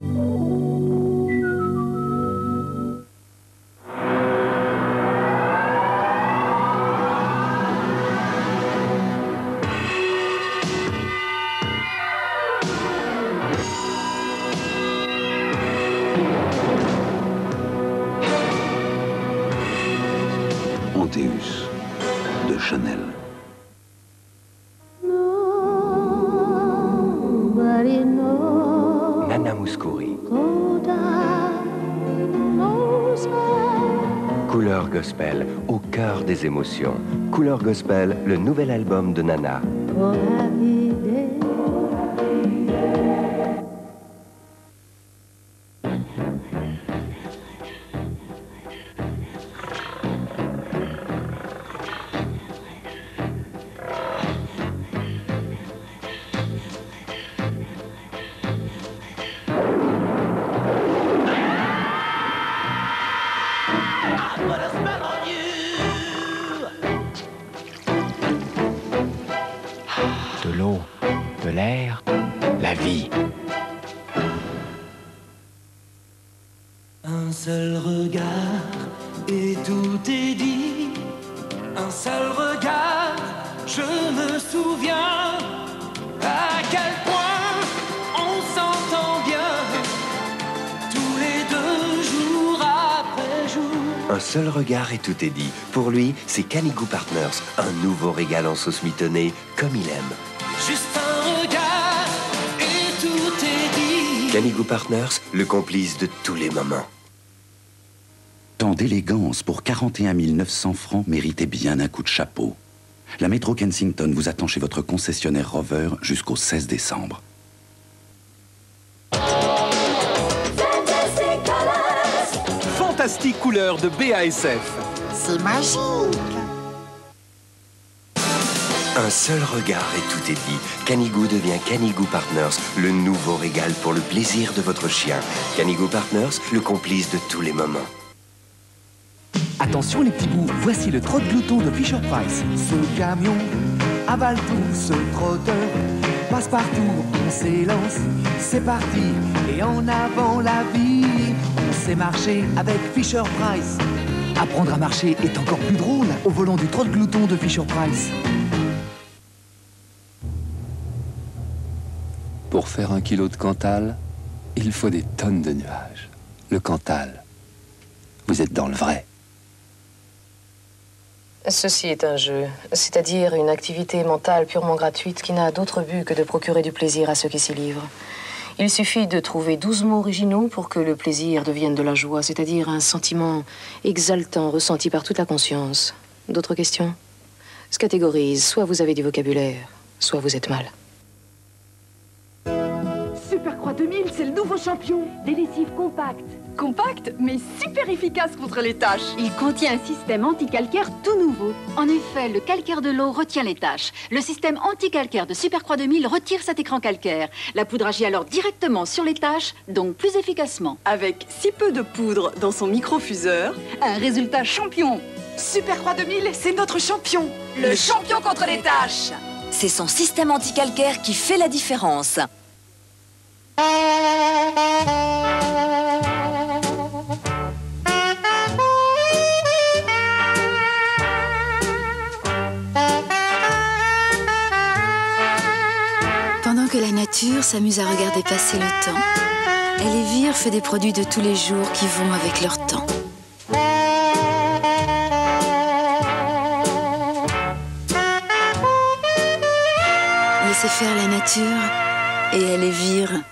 Antéus de Chanel. Nana Mouskouri. Couleur gospel, au cœur des émotions. Couleur gospel, le nouvel album de Nana. De l'eau, de l'air, la vie. Un seul regard et tout est dit. Un seul regard, je me souviens à quel point on s'entend bien. Tous les deux, jour après jour. Un seul regard et tout est dit. Pour lui, c'est Canigou Partners, un nouveau régal en sauce mitonnée, comme il aime. Juste un regard et tout est dit. Canigou Partners, le complice de tous les moments. Tant d'élégance pour 41 900 francs méritait bien un coup de chapeau. La métro Kensington vous attend chez votre concessionnaire Rover jusqu'au 16 décembre. Fantastique couleur de BASF. C'est magique. Un seul regard et tout est dit. Canigou devient Canigou Partners, le nouveau régal pour le plaisir de votre chien. Canigou Partners, le complice de tous les moments. Attention les petits bouts, voici le trot de glouton de Fisher-Price. Ce camion avale tout, ce trotteur passe partout, on s'élance, c'est parti, et en avant la vie, on sait marcher avec Fisher-Price. Apprendre à marcher est encore plus drôle au volant du trot de glouton de Fisher-Price. Pour faire 1 kilo de Cantal, il faut des tonnes de nuages. Le Cantal, vous êtes dans le vrai. Ceci est un jeu, c'est-à-dire une activité mentale purement gratuite qui n'a d'autre but que de procurer du plaisir à ceux qui s'y livrent. Il suffit de trouver 12 mots originaux pour que le plaisir devienne de la joie, c'est-à-dire un sentiment exaltant ressenti par toute la conscience. D'autres questions? Se catégorise, soit vous avez du vocabulaire, soit vous êtes mal. Supercroît 2000, c'est le nouveau champion. Des lessives compactes. Compact, mais super efficace contre les taches. Il contient un système anti-calcaire tout nouveau. En effet, le calcaire de l'eau retient les taches. Le système anti-calcaire de Supercroît 2000 retire cet écran calcaire. La poudre agit alors directement sur les taches, donc plus efficacement. Avec si peu de poudre dans son microfuseur, un résultat champion. Supercroît 2000, c'est notre champion. Le champion contre les taches. C'est son système anti-calcaire qui fait la différence. Pendant que la nature s'amuse à regarder passer le temps, Elvire fait des produits de tous les jours qui vont avec leur temps. Laissez faire la nature et Elvire